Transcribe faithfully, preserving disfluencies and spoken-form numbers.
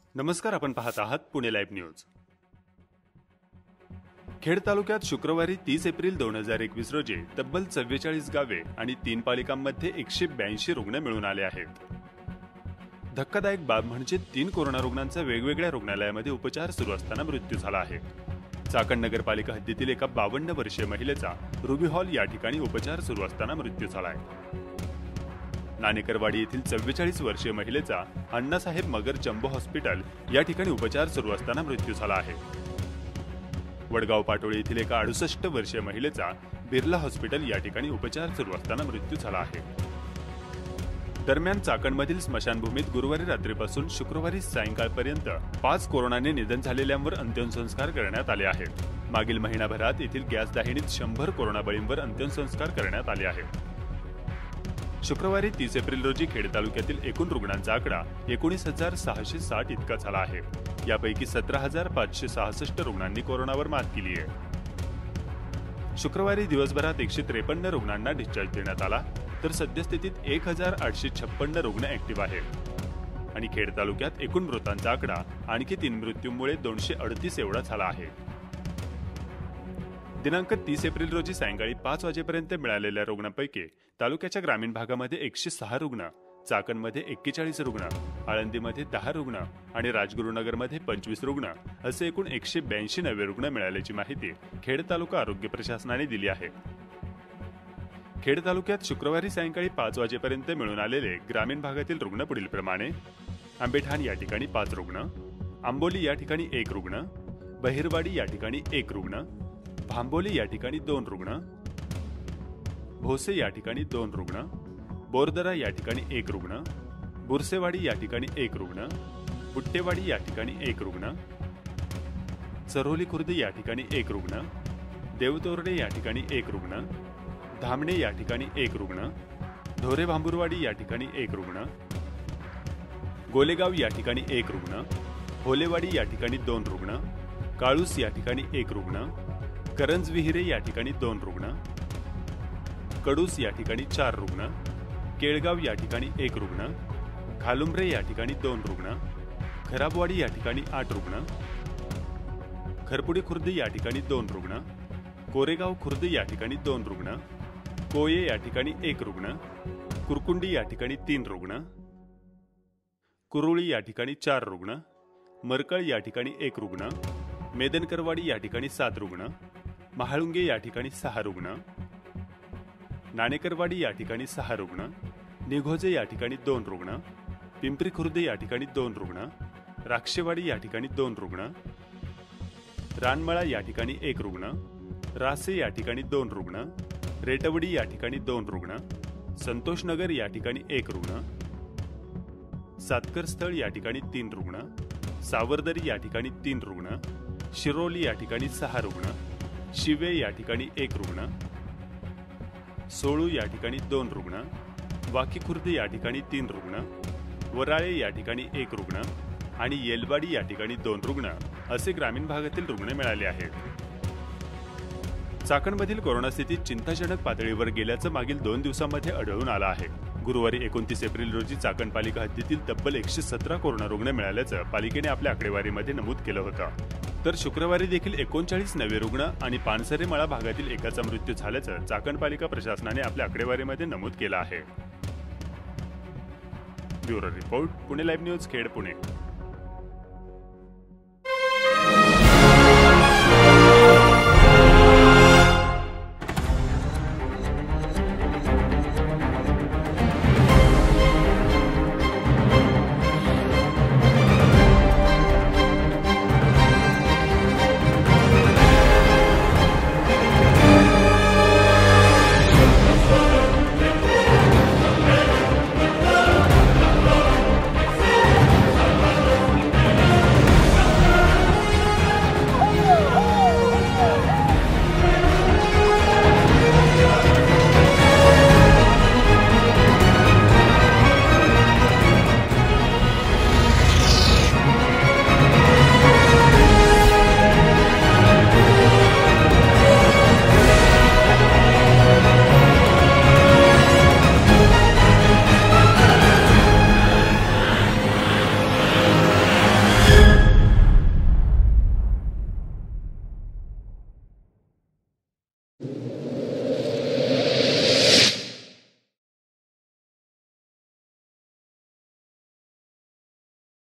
नमस्कार, आपण पाहत आहात पुणे लाईव्ह न्यूज। खेड तालुक्यात शुक्रवारी तीस एप्रिल दोन हजार एकवीस रोजी तब्बल चव्वेचाळीस गावे आणि तीन पालिकांमध्ये एकशे ब्याऐंशी रुग्ण मिळून आले आहेत। धक्कादायक बाब म्हणजे तीन कोरोना रुग्णांचा वेगवेगळ्या रुग्णालयामध्ये उपचार सुरू असताना मृत्यू झाला आहे। चाकण नगरपालिका हद्दीतील एका बावन्न वर्षीय महिलेचा रुबी हॉल या ठिकाणी उपचार सुरू असताना मृत्यू झाला आहे। नाणेकरवाडी येथील चव्वेचाळीस वर्षीय महिलेचा अण्णासाहेब मगर जम्बो हॉस्पिटल या ठिकाणी उपचार सुरू असताना मृत्यू झाला आहे। वडगाव पाटोळे येथील एका अडुसष्ट वर्षीय महिलेचा बिर्ला हॉस्पिटल या ठिकाणी उपचार सुरू असताना मृत्यू झाला आहे। दरम्यान चाकणमधील स्मशानभूमीत गुरुवारी रात्रीपासून शुक्रवारी सायंकाळपर्यंत पाच कोरोनाने निधन झालेल्यांवर अंत्यसंस्कार करण्यात आले आहेत। मागील महिनाभरात येथील गॅस दाहिनीत शंभर कोरोना बळींवर अंत्यसंस्कार करण्यात आले आहेत। शुक्रवारी तीस एप्रिल रोजी खेड तालुक्यातील एकूण रुग्णांचा आकडा एकोणीस हजार सहाशे साठ इतका झाला आहे। यापैकी सतरा हजार पाचशे सहासष्ट रुग्णांनी कोरोनावर मात केली आहे। शुक्रवारी दिवसभरात एकशे त्रेपन्न रुग्णांना डिस्चार्ज देण्यात आला, तर सद्यस्थितीत एक हजार आठशे छप्पन्न रुग्ण ऍक्टिव्ह आहेत आणि खेड तालुक्यात एकूण मृतांचा आकडा आणखी तीन मृत्यूंमुळे दोनशे अडतीस एवढा झाला आहे। दिनांक तीस एप्रिल रोजी सायंकाळी पाच वाजेपर्यंत मिळालेल्या रुग्णांपैकी तालुक्याच्या ग्रामीण भागामध्ये एकशे सहा रुग्ण, चाकणमध्ये एक्केचाळीस रुग्ण, आळंदीमध्ये दहा रुग्ण आणि राजगुरुनगरमध्ये पंचवीस रुग्ण असे एकूण एकशे ब्याऐंशी नवे रुग्ण मिळाल्याची माहिती खेड तालुका आरोग्य प्रशासनाने दिली आहे। खेड तालुक्यात शुक्रवारी सायंकाळी पाच वाजेपर्यंत मिळून आलेले ग्रामीण भागातील रुग्ण पुढील प्रमाणे: आंबेठाण या ठिकाणी पाच रुग्ण, आंबोली या ठिकाणी एक रुग्ण, बहिरवाडी या ठिकाणी एक रुग्ण, भांबोली या ठिकाणी दोन रुग्ण, भोसे या ठिकाणी दोन रुग्ण, बोरदरा या ठिकाणी एक रुग्ण, बुरसेवाडी या ठिकाणी एक रुग्ण, बुट्टेवाडी या ठिकाणी एक रुग्ण, चरोली खुर्द या ठिकाणी एक रुग्ण, देवतोरडे या ठिकाणी एक रुग्ण, धामणे या ठिकाणी एक रुग्ण, ढोरे भांबुरवाडी या ठिकाणी एक रुग्ण, गोलेगाव या ठिकाणी एक रुग्ण, होलेवाडी या ठिकाणी दोन रुग्ण, काळूस या ठिकाणी एक रुग्ण, करंजविहिरे या ठिकाणी दोन रुग्ण, कडूस या ठिकाणी चार रुग्ण, केळगाव या ठिकाणी एक रुग्ण, खालुंब्रे या ठिकाणी दोन रुग्ण, खराबवाडी या ठिकाणी आठ रुग्ण, खरपुडी खुर्द या ठिकाणी दोन रुग्ण, कोरेगाव खुर्द या ठिकाणी दोन रुग्ण, कोये या ठिकाणी एक रुग्ण, कुरकुंडी या ठिकाणी तीन रुग्ण, कुरुळी या ठिकाणी चार रुग्ण, मरकळ या ठिकाणी एक रुग्ण, मेदनकरवाडी या ठिकाणी सात रुग्ण, महाळुंगे या ठिकाणी सहा रुग्ण, नाणेकरवाडी या ठिकाणी सहा रुग्ण, निघोजे या ठिकाणी दोन रुग्ण, पिंपरी खुर्द या ठिकाणी दोन रुग्ण, राक्षेवाडी या ठिकाणी दोन रुग्ण, रानमळा या ठिकाणी एक रुग्ण, रासे या ठिकाणी दोन रुग्ण, रेटवडी या ठिकाणी दोन रुग्ण, संतोषनगर या ठिकाणी एक रुग्ण, सातकर स्थळ या ठिकाणी तीन रुग्ण, सावरदरी या ठिकाणी तीन रुग्ण, शिरोली या ठिकाणी सहा रुग्ण, शिवे या ठिकाणी एक रुग्ण, सोळू या ठिकाणी दोन रुग्ण, वाकी खुर्द या ठिकाणी तीन रुग्ण, वराळे या ठिकाणी एक रुग्ण आणि येलवाडी या ठिकाणी दोन रुग्ण असे ग्रामीण भागातील रुग्ण मिळाले आहेत। चाकणमधील कोरोना स्थिती चिंताजनक पातळीवर गेल्याचं मागील दोन दिवसांमध्ये आढळून आलं आहे। गुरुवारी एकोणतीस एप्रिल रोजी चाकण पालिका हद्दीतील तब्बल एकशे सतरा कोरोना रुग्ण मिळाल्याचं पालिकेने आपल्या आकडेवारीमध्ये नमूद केलं होतं, तर शुक्रवारी देखील एकोणचाळीस नवे रुग्ण आणि पानसरे मळा भागातील एकाचा मृत्यू झाल्याचं चाकण पालिका प्रशासनाने आपल्या आकडेवारीमध्ये नमूद केलं आहे। Bureau report, Pune live news, Khed, Pune.